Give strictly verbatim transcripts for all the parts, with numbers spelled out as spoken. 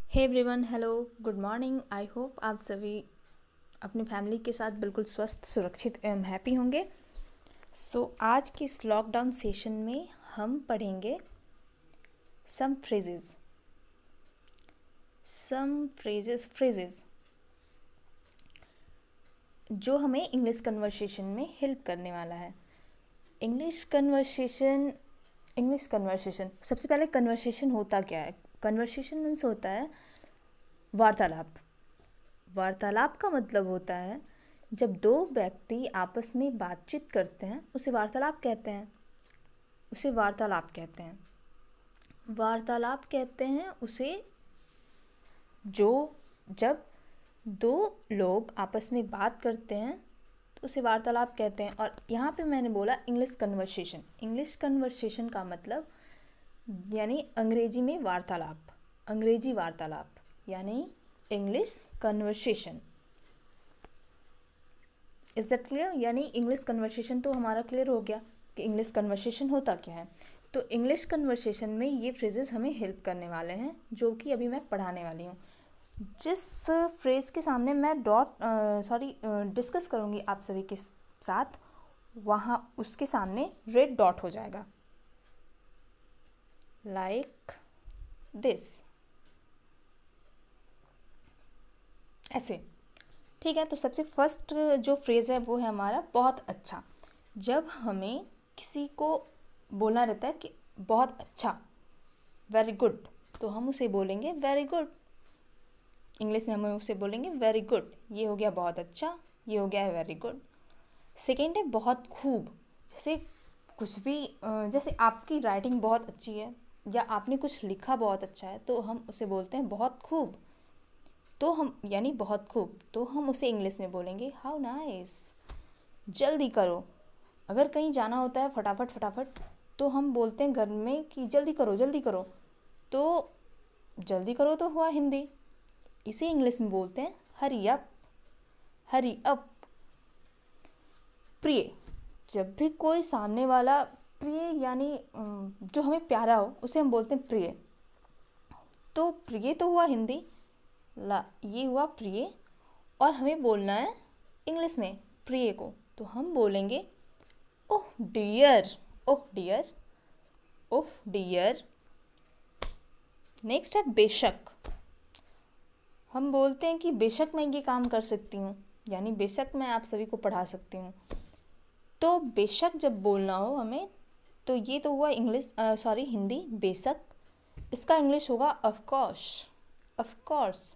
Hey everyone, hello, good morning. I hope आप सभी अपनी फैमिली के साथ बिल्कुल स्वस्थ, सुरक्षित एवं हैप्पी होंगे। सो so, आज के इस लॉकडाउन सेशन में हम पढ़ेंगे some phrases some phrases phrases जो हमें इंग्लिश कन्वर्सेशन में हेल्प करने वाला है। इंग्लिश कन्वर्सेशन इंग्लिश कन्वर्सेशन सबसे पहले कन्वर्सेशन होता क्या है? कन्वर्सेशन मीन्स होता है वार्तालाप। वार्तालाप का मतलब होता है जब दो व्यक्ति आपस में बातचीत करते हैं, उसे वार्तालाप कहते हैं उसे वार्तालाप कहते हैं वार्तालाप कहते हैं उसे जो जब दो लोग आपस में बात करते हैं तो उसे वार्तालाप कहते हैं। और यहाँ पे मैंने बोला इंग्लिश कन्वर्सेशन। इंग्लिश कन्वर्सेशन का मतलब यानी अंग्रेजी में वार्तालाप, अंग्रेजी वार्तालाप यानी English conversation. Is that clear? यानी इंग्लिश कन्वर्सेशन तो हमारा क्लियर हो गया कि इंग्लिश कन्वर्सेशन होता क्या है। तो इंग्लिश कन्वर्सेशन में ये फ्रेजेस हमें हेल्प करने वाले हैं जो कि अभी मैं पढ़ाने वाली हूँ। जिस फ्रेज के सामने मैं डॉट सॉरी डिस्कस करूँगी आप सभी के साथ, वहाँ उसके सामने रेड डॉट हो जाएगा, लाइक दिस, ऐसे। ठीक है, तो सबसे फर्स्ट जो फ्रेज़ है वो है हमारा बहुत अच्छा। जब हमें किसी को बोलना रहता है कि बहुत अच्छा, वेरी गुड, तो हम उसे बोलेंगे वेरी गुड। इंग्लिश में हम उसे बोलेंगे वेरी गुड। ये हो गया बहुत अच्छा, ये हो गया है वेरी गुड। सेकेंड है बहुत खूब। जैसे कुछ भी, जैसे आपकी राइटिंग बहुत अच्छी है या आपने कुछ लिखा बहुत अच्छा है तो हम उसे बोलते हैं बहुत खूब। तो हम यानी बहुत खूब, तो हम उसे इंग्लिश में बोलेंगे हाउ नाइस। जल्दी करो। अगर कहीं जाना होता है फटाफट फटाफट तो हम बोलते हैं घर में कि जल्दी करो जल्दी करो। तो जल्दी करो तो हुआ हिंदी, इसे इंग्लिश में बोलते हैं हरी अप, हरी अप। प्रिय। जब भी कोई सामने वाला प्रिय यानी जो हमें प्यारा हो उसे हम बोलते हैं प्रिय। तो प्रिय तो हुआ हिंदी, ला ये हुआ प्रिय, और हमें बोलना है इंग्लिश में प्रिय को, तो हम बोलेंगे oh dear, oh dear, oh dear. Next है बेशक। हम बोलते हैं कि बेशक मैं ये काम कर सकती हूँ, यानी बेशक मैं आप सभी को पढ़ा सकती हूँ। तो बेशक जब बोलना हो हमें, तो ये तो हुआ इंग्लिश सॉरी हिंदी बेशक। इसका इंग्लिश होगा of course, of course,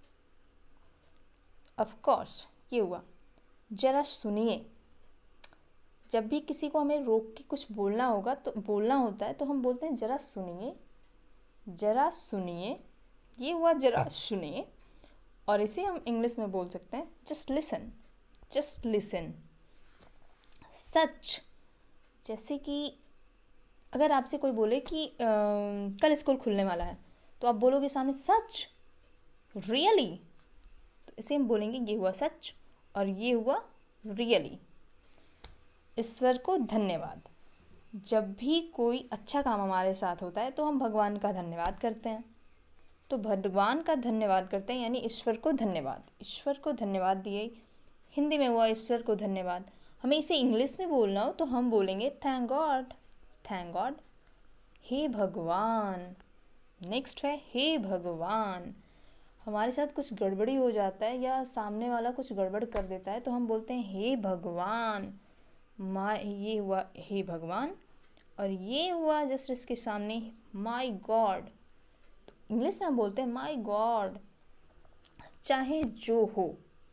of course. ये हुआ जरा सुनिए। जब भी किसी को हमें रोक के कुछ बोलना होगा तो बोलना होता है तो हम बोलते हैं जरा सुनिए, जरा सुनिए। ये हुआ जरा सुनिए। और इसे हम इंग्लिश में बोल सकते हैं जस्ट लिसन, जस्ट लिसन। सच। जैसे कि अगर आपसे कोई बोले कि आ, कल स्कूल खुलने वाला है तो आप बोलोगे सामने सच, रियली। तो इसे हम बोलेंगे ये हुआ सच और ये हुआ रियली। ईश्वर को धन्यवाद। जब भी कोई अच्छा काम हमारे साथ होता है तो हम भगवान का धन्यवाद करते हैं। तो भगवान का धन्यवाद करते हैं यानी ईश्वर को धन्यवाद। ईश्वर को धन्यवाद दिए, हिंदी में हुआ ईश्वर को धन्यवाद। हमें इसे इंग्लिश में बोलना हो तो हम बोलेंगे थैंक गॉड, थैंक गॉड, हे भगवान। नेक्स्ट है हे भगवान। हमारे साथ कुछ गड़बड़ी हो जाता है या सामने वाला कुछ गड़बड़ कर देता है तो हम बोलते हैं हे भगवान। माय, ये हुआ हे भगवान, और ये हुआ जस्ट इसके सामने माय गॉड। इंग्लिश में हम बोलते हैं माय गॉड। चाहे जो हो,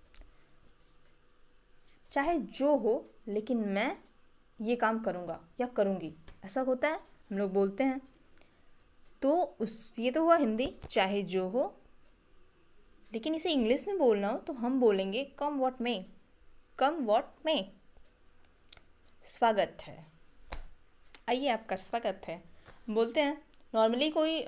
चाहे जो हो, लेकिन मैं ये काम करूँगा या करूँगी, ऐसा होता है, हम लोग बोलते हैं। तो उस ये तो हुआ हिंदी चाहे जो हो, लेकिन इसे इंग्लिश में बोलना हो तो हम बोलेंगे कम व्हाट मे, कम व्हाट मे। स्वागत है, आइए आपका स्वागत है बोलते हैं। नॉर्मली कोई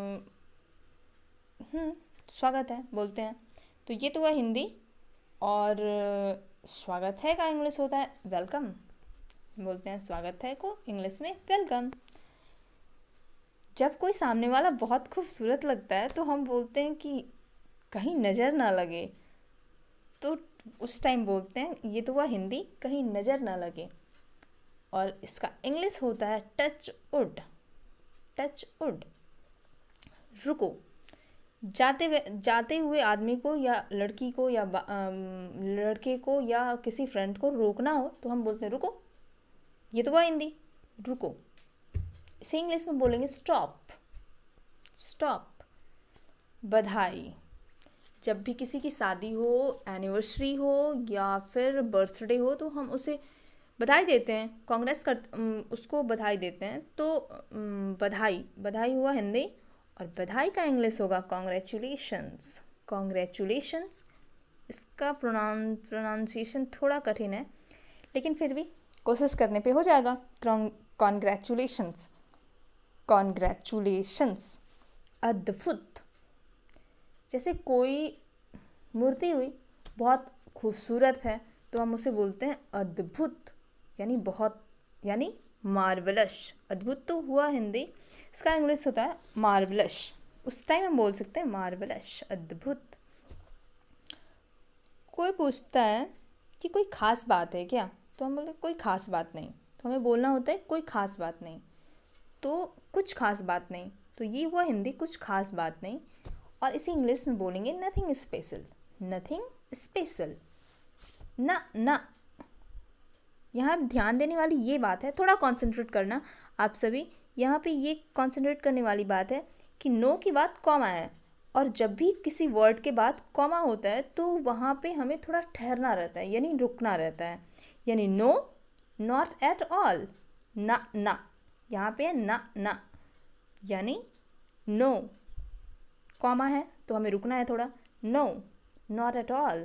हम्म स्वागत है बोलते हैं। तो ये तो हुआ हिंदी। और स्वागत है का इंग्लिश होता है वेलकम, बोलते हैं स्वागत है को इंग्लिश में वेलकम। जब कोई सामने वाला बहुत खूबसूरत लगता है तो हम बोलते हैं कि कहीं नज़र ना लगे, तो उस टाइम बोलते हैं, ये तो हुआ हिंदी, कहीं नज़र ना लगे। और इसका इंग्लिश होता है टच वुड। टच वुड, रुको। जाते हुए जाते हुए आदमी को या लड़की को या लड़के को या किसी फ्रेंड को रोकना हो तो हम बोलते हैं रुको। ये तो हुआ हिंदी, रुको। इसे इंग्लिश में बोलेंगे स्टॉप। स्टॉप। बधाई, जब भी किसी की शादी हो, एनिवर्सरी हो या फिर बर्थडे हो तो हम उसे बधाई देते हैं, कांग्रेस कर उसको बधाई देते हैं। तो बधाई, बधाई हुआ हिंदी, और बधाई का इंग्लिश होगा कॉन्ग्रेचुलेशंस। कॉन्ग्रेचुलेशंस, इसका प्रोनाउन प्रोनाउंसिएशन थोड़ा कठिन है, लेकिन फिर भी कोशिश करने पे हो जाएगा। Congratulations, congratulations. अद्भुत, जैसे कोई मूर्ति हुई बहुत खूबसूरत है तो हम उसे बोलते हैं अद्भुत, यानी बहुत, यानी मार्वलस। अद्भुत तो हुआ हिंदी, इसका इंग्लिश होता है मार्वलस। उस टाइम हम बोल सकते हैं मार्वलस, अद्भुत। कोई पूछता है कि कोई ख़ास बात है क्या, तो हम बोलते कोई ख़ास बात नहीं। तो हमें बोलना होता है कोई ख़ास बात नहीं, तो कुछ ख़ास बात नहीं। तो ये हुआ हिंदी, कुछ ख़ास बात नहीं। और इसे इंग्लिश में बोलेंगे नथिंग स्पेशल। Nothing special. ना ना, यहाँ ध्यान देने वाली ये बात है, थोड़ा कॉन्सेंट्रेट करना आप सभी। यहाँ पे ये कॉन्सेंट्रेट करने वाली बात है कि नो की बात कॉमा है, और जब भी किसी वर्ड के बाद कॉमा होता है तो वहाँ पे हमें थोड़ा ठहरना रहता है, यानी रुकना रहता है। यानी नो, नॉट एट ऑल, ना ना, यहाँ पे है ना ना, यानी नो, कॉमा है तो हमें रुकना है थोड़ा। No, not at all.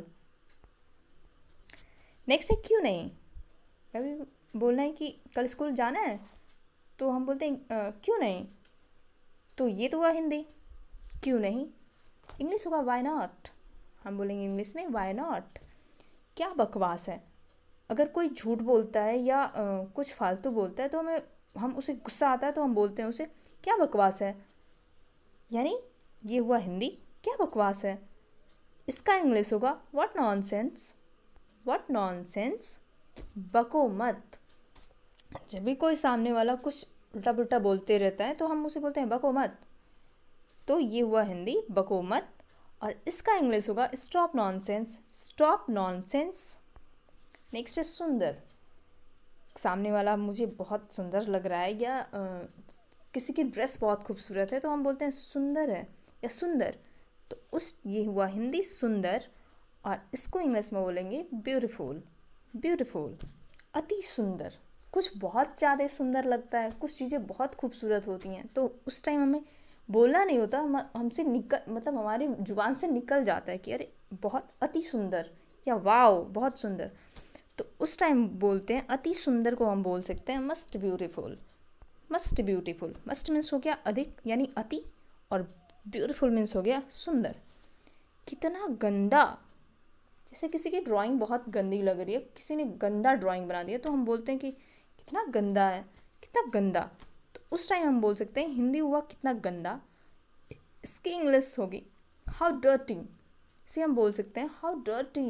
Next है क्यों नहीं। अभी बोलना है कि कल स्कूल जाना है तो हम बोलते हैं क्यों नहीं। तो ये तो हुआ हिंदी, क्यों नहीं। इंग्लिश होगा वाई नॉट। हम बोलेंगे इंग्लिश में वाई नॉट। क्या बकवास है, अगर कोई झूठ बोलता है या आ, कुछ फालतू बोलता है तो हमें हम उसे गुस्सा आता है तो हम बोलते हैं उसे क्या बकवास है, यानी ये हुआ हिंदी, क्या बकवास है। इसका इंग्लिश होगा व्हाट नॉनसेंस। व्हाट नॉनसेंस, बको मत। जब भी कोई सामने वाला कुछ उल्टा पुल्टा बोलते रहता है तो हम उसे बोलते हैं बको मत। तो ये हुआ हिंदी, बको मत। और इसका इंग्लिश होगा stop nonsense. Stop nonsense. Next है सुंदर। सामने वाला मुझे बहुत सुंदर लग रहा है या आ, किसी की ड्रेस बहुत खूबसूरत है तो हम बोलते हैं सुंदर है या सुंदर। तो उस ये हुआ हिंदी सुंदर, और इसको इंग्लिश में बोलेंगे ब्यूटीफुल। ब्यूटीफुल, अति सुंदर। कुछ बहुत ज़्यादा सुंदर लगता है, कुछ चीज़ें बहुत खूबसूरत होती हैं तो उस टाइम हमें बोलना नहीं होता, हम हमसे निकल मतलब हमारी जुबान से निकल जाता है कि अरे बहुत अति सुंदर या वाओ बहुत सुंदर। तो उस टाइम बोलते हैं अति सुंदर को हम बोल सकते हैं must beautiful. Must beautiful, must means हो गया अधिक यानी अति, और ब्यूटीफुल मीन्स हो गया सुंदर। कितना गंदा, जैसे किसी की ड्राइंग बहुत गंदी लग रही है, किसी ने गंदा ड्राइंग बना दिया तो हम बोलते हैं कि कितना गंदा है, कितना गंदा। तो उस टाइम हम बोल सकते हैं हिंदी हुआ कितना गंदा, इसकी इंग्लिश होगी हाउ डर्टी। इसे हम बोल सकते हैं हाउ डर्टी।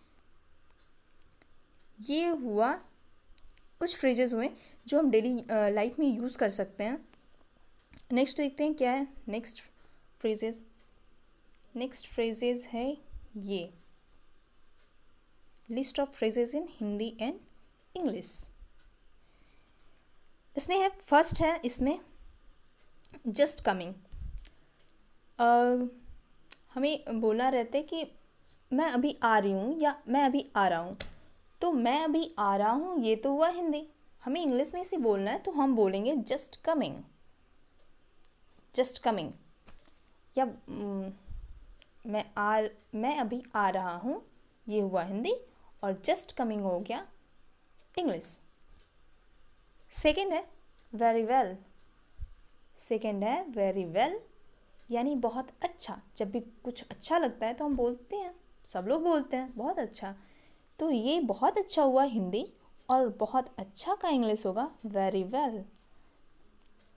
ये हुआ कुछ फ्रेजेस हुए जो हम डेली लाइफ में यूज़ कर सकते हैं। नेक्स्ट देखते हैं क्या है नेक्स्ट फ्रेजेस। नेक्स्ट फ्रेजेस है ये list of phrases in Hindi and English. इसमें है फर्स्ट है इसमें जस्ट कमिंग। हमें बोलना रहता है कि मैं अभी आ रही हूँ या मैं अभी आ रहा हूँ। तो मैं अभी आ रहा हूँ ये तो हुआ हिंदी, हमें इंग्लिश में इसे बोलना है तो हम बोलेंगे जस्ट कमिंग। जस्ट कमिंग या मैं आ मैं अभी आ रहा हूँ ये हुआ हिंदी, और जस्ट कमिंग हो गया इंग्लिश। सेकंड है वेरी वेल। सेकंड है वेरी वेल यानी बहुत अच्छा। जब भी कुछ अच्छा लगता है तो हम बोलते हैं, सब लोग बोलते हैं बहुत अच्छा। तो ये बहुत अच्छा हुआ हिंदी, और बहुत अच्छा का इंग्लिश होगा वेरी वेल।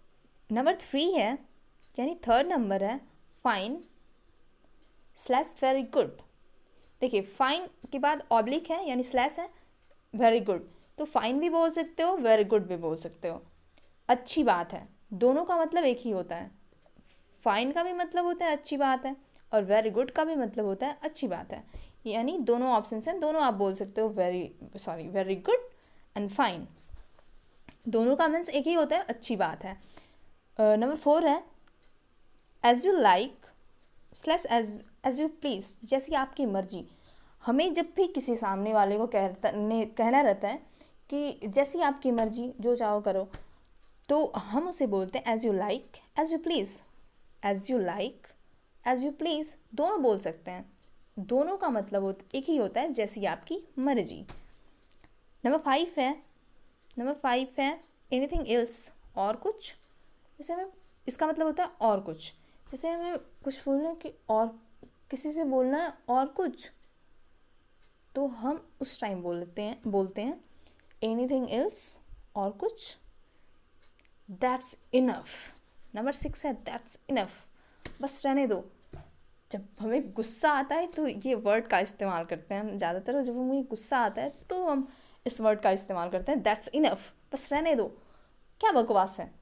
नंबर थ्री है, यानी थर्ड नंबर है फाइन स्लैश वेरी गुड। देखिए फाइन के बाद ऑब्लिक है यानी स्लैश है, वेरी गुड, तो फाइन भी बोल सकते हो, वेरी गुड भी बोल सकते हो। अच्छी बात है, दोनों का मतलब एक ही होता है। फाइन का भी मतलब होता है अच्छी बात है, और वेरी गुड का भी मतलब होता है अच्छी बात है, यानी दोनों ऑप्शन हैं, दोनों आप बोल सकते हो, very sorry very good and fine, दोनों का मीन्स एक ही होता है, अच्छी बात है। नंबर uh, फोर है as you like slash as as you please, जैसी आपकी मर्जी। हमें जब भी किसी सामने वाले को कहता ने कहना रहता है कि जैसी आपकी मर्जी, जो चाहो करो, तो हम उसे बोलते हैं as you like as you please. As you like as you please दोनों बोल सकते हैं, दोनों का मतलब हो, एक ही होता है, जैसी आपकी मर्जी। नंबर फाइव है नंबर फाइव है एनीथिंग एल्स, और कुछ। जैसे हमें इसका मतलब होता है और कुछ, जैसे हमें कुछ बोलना है कि और किसी से बोलना है और कुछ, तो हम उस टाइम बोलते हैं बोलते हैं एनीथिंग एल्स, और कुछ, दैट्स इनफ। नंबर सिक्स है दैट्स इनफ, बस रहने दो। जब हमें गुस्सा आता है तो ये वर्ड का इस्तेमाल करते हैं हम ज़्यादातर, जब हमें गुस्सा आता है तो हम इस वर्ड का इस्तेमाल करते हैं, दैट्स इनफ, बस रहने दो, क्या बकवास है।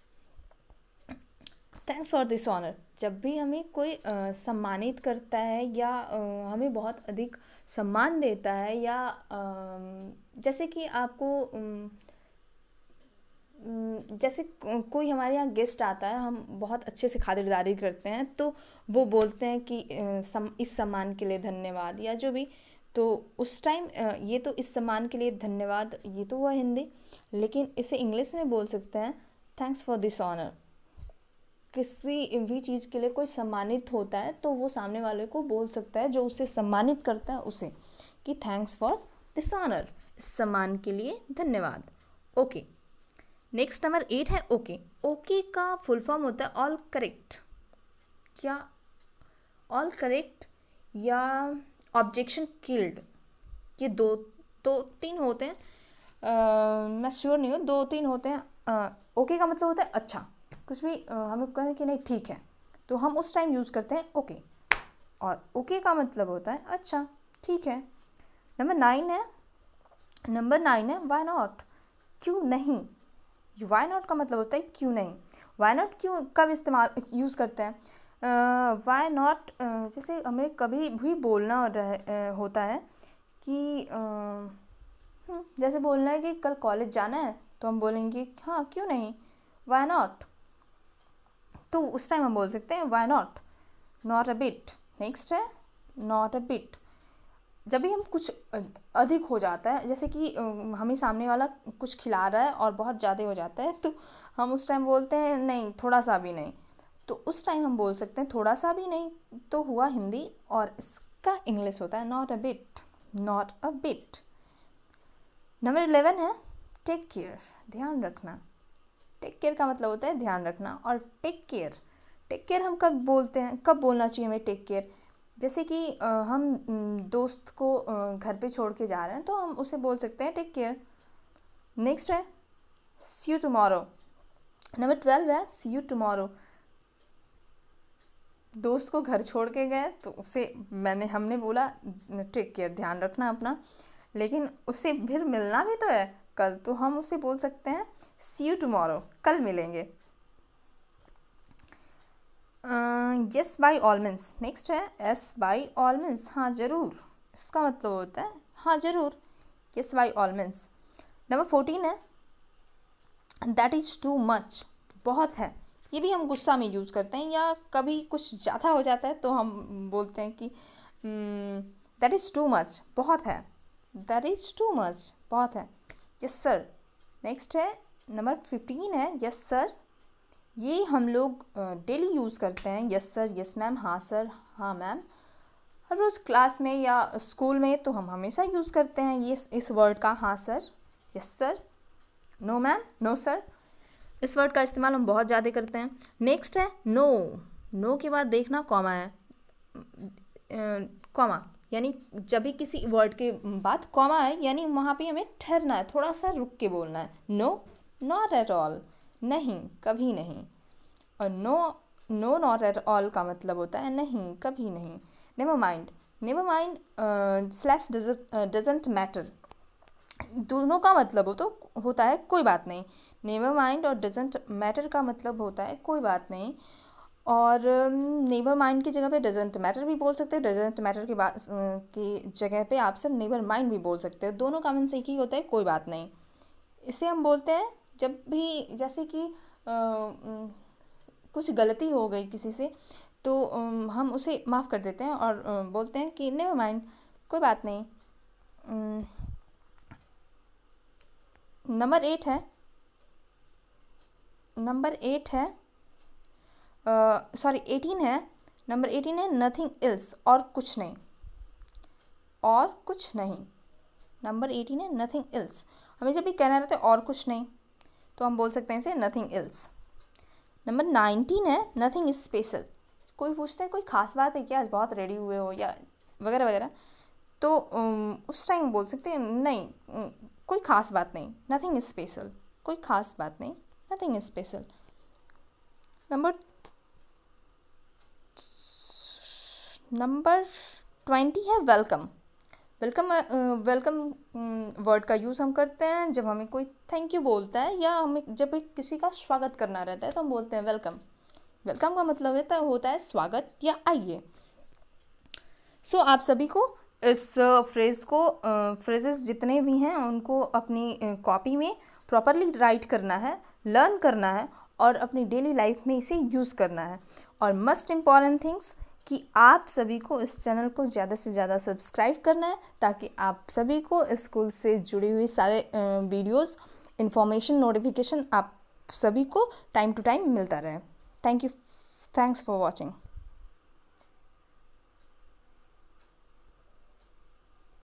थैंक्स फॉर दिस ऑनर, जब भी हमें कोई आ, सम्मानित करता है या आ, हमें बहुत अधिक सम्मान देता है, या आ, जैसे कि आपको आ, जैसे कोई हमारे यहाँ गेस्ट आता है, हम बहुत अच्छे से खातिरदारी करते हैं, तो वो बोलते हैं कि सम, इस सम्मान के लिए धन्यवाद, या जो भी, तो उस टाइम ये तो इस सम्मान के लिए धन्यवाद, ये तो हुआ हिंदी, लेकिन इसे इंग्लिश में बोल सकते हैं थैंक्स फॉर दिस ऑनर। किसी भी चीज़ के लिए कोई सम्मानित होता है तो वो सामने वाले को बोल सकता है, जो उसे सम्मानित करता है उसे, कि थैंक्स फॉर दिस ऑनर, इस सम्मान के लिए धन्यवाद। ओके, नेक्स्ट नंबर एट है ओके। ओके का फुल फॉर्म होता है ऑल करेक्ट, या ऑल करेक्ट या ऑब्जेक्शन किल्ड, ये दो दो तीन होते हैं, आ, मैं श्योर नहीं हूँ, दो तीन होते हैं। ओके का मतलब होता है अच्छा, कुछ भी आ, हमें कहें कि नहीं ठीक है, तो हम उस टाइम यूज़ करते हैं ओके, और ओके का मतलब होता है अच्छा ठीक है। नंबर नाइन है नंबर नाइन है वाई नॉट, क्यों नहीं। वाई नॉट का मतलब होता है क्यों नहीं। वाई नॉट क्यों कब इस्तेमाल यूज़ करते हैं, वाई नॉट जैसे हमें कभी भी बोलना रह, होता है कि uh, जैसे बोलना है कि कल कॉलेज जाना है, तो हम बोलेंगे हाँ क्यों नहीं, वाई नॉट, तो उस टाइम हम बोल सकते हैं why not, not a bit. Next है नॉट अ बिट, जब भी हम कुछ अधिक हो जाता है, जैसे कि हमें सामने वाला कुछ खिला रहा है और बहुत ज़्यादा हो जाता है, तो हम उस टाइम बोलते हैं नहीं थोड़ा सा भी नहीं, तो उस टाइम हम बोल सकते हैं थोड़ा सा भी नहीं, तो हुआ हिंदी, और इसका इंग्लिश होता है not a bit, not a bit. Number eleven है टेक केयर, ध्यान रखना। टेक केयर का मतलब होता है ध्यान रखना, और टेक केयर टेक केयर हम कब बोलते हैं, कब बोलना चाहिए हमें टेक केयर, जैसे कि आ, हम दोस्त को घर पे छोड़ के जा रहे हैं, तो हम उसे बोल सकते हैं टेक केयर। नेक्स्ट है see you tomorrow. Number twelve है सी यू टुमारो, दोस्त को घर छोड़ के गए, तो उसे मैंने हमने बोला टेक केयर, ध्यान रखना अपना, लेकिन उसे फिर मिलना भी तो है कल, तो हम उसे बोल सकते हैं सी यू टुमारो, कल मिलेंगे। Yes by all means, next है एस बाई ऑल मीन्स, हाँ ज़रूर, इसका मतलब होता है हाँ ज़रूर, yes by all means. Number fourteen है दैट इज़ टू मच, बहुत है, ये भी हम गुस्सा में यूज़ करते हैं, या कभी कुछ ज़्यादा हो जाता है तो हम बोलते हैं कि दैट इज़ टू मच, बहुत है, दैट इज़ टू मच, बहुत है, यस सर। नेक्स्ट है नंबर फिफ्टीन है यस सर, ये हम लोग डेली यूज़ करते हैं, यस सर, यस मैम, हाँ सर, हाँ मैम, हर रोज़ क्लास में या स्कूल में तो हम हमेशा यूज़ करते हैं ये इस वर्ड का, हाँ sir, yes sir, no ma'am, no sir, इस वर्ड का इस्तेमाल हम बहुत ज़्यादा करते हैं। नेक्स्ट है नो, नो के बाद देखना कॉमा है, कॉमा यानी जब भी किसी वर्ड के बाद कॉमा है, यानी वहाँ पे हमें ठहरना है, थोड़ा सा रुक के बोलना है, नो, नॉट एट ऑल, नहीं, कभी नहीं। और no no not at all का मतलब होता है नहीं, कभी नहीं। Never mind, never mind slash doesn't matter, दोनों का मतलब हो तो होता है कोई बात नहीं। नेवर माइंड और डजंट मैटर का मतलब होता है कोई बात नहीं। और नेवर माइंड की जगह पे डजंट मैटर भी बोल सकते हो, डजंट मैटर की बात की जगह पे आप सब नेवर माइंड भी बोल सकते हो, दोनों का मीन्स एक ही होता है कोई बात नहीं। इसे हम बोलते हैं जब भी जैसे कि कुछ गलती हो गई किसी से तो हम उसे माफ़ कर देते हैं और बोलते हैं कि नेवर माइंड, कोई बात नहीं। नंबर एट है नंबर एट है सॉरी एटीन है नंबर एटीन है नथिंग एल्स, और कुछ नहीं, और कुछ नहीं। नंबर एटीन है नथिंग एल्स, हमें जब भी कहना रहता है और कुछ नहीं तो हम बोल सकते हैं इसे नथिंग एल्स। नंबर नाइनटीन है नथिंग स्पेशल, कोई पूछता है कोई ख़ास बात है क्या, आज बहुत रेडी हुए हो या वगैरह वगैरह, तो उस टाइम बोल सकते हैं नहीं कोई ख़ास बात नहीं, नथिंग स्पेशल, कोई ख़ास बात नहीं, nothing special. Number number twenty है वेलकम। वेलकम वेलकम वर्ड का यूज़ हम करते हैं जब हमें कोई थैंक यू बोलता है या हमें जब किसी का स्वागत करना रहता है तो हम बोलते हैं वेलकम। वेलकम का मतलब होता है होता है स्वागत या आइए। सो so, आप सभी को इस फ्रेज़ को फ्रेजेस जितने भी हैं उनको अपनी कॉपी में प्रॉपरली राइट करना है, लर्न करना है और अपनी डेली लाइफ में इसे यूज़ करना है। और मस्ट इम्पॉर्टेंट थिंग्स कि आप सभी को इस चैनल को ज़्यादा से ज़्यादा सब्सक्राइब करना है ताकि आप सभी को स्कूल से जुड़ी हुई सारे वीडियोस, इन्फॉर्मेशन, नोटिफिकेशन आप सभी को टाइम टू टाइम मिलता रहे। Thank you, thanks for watching.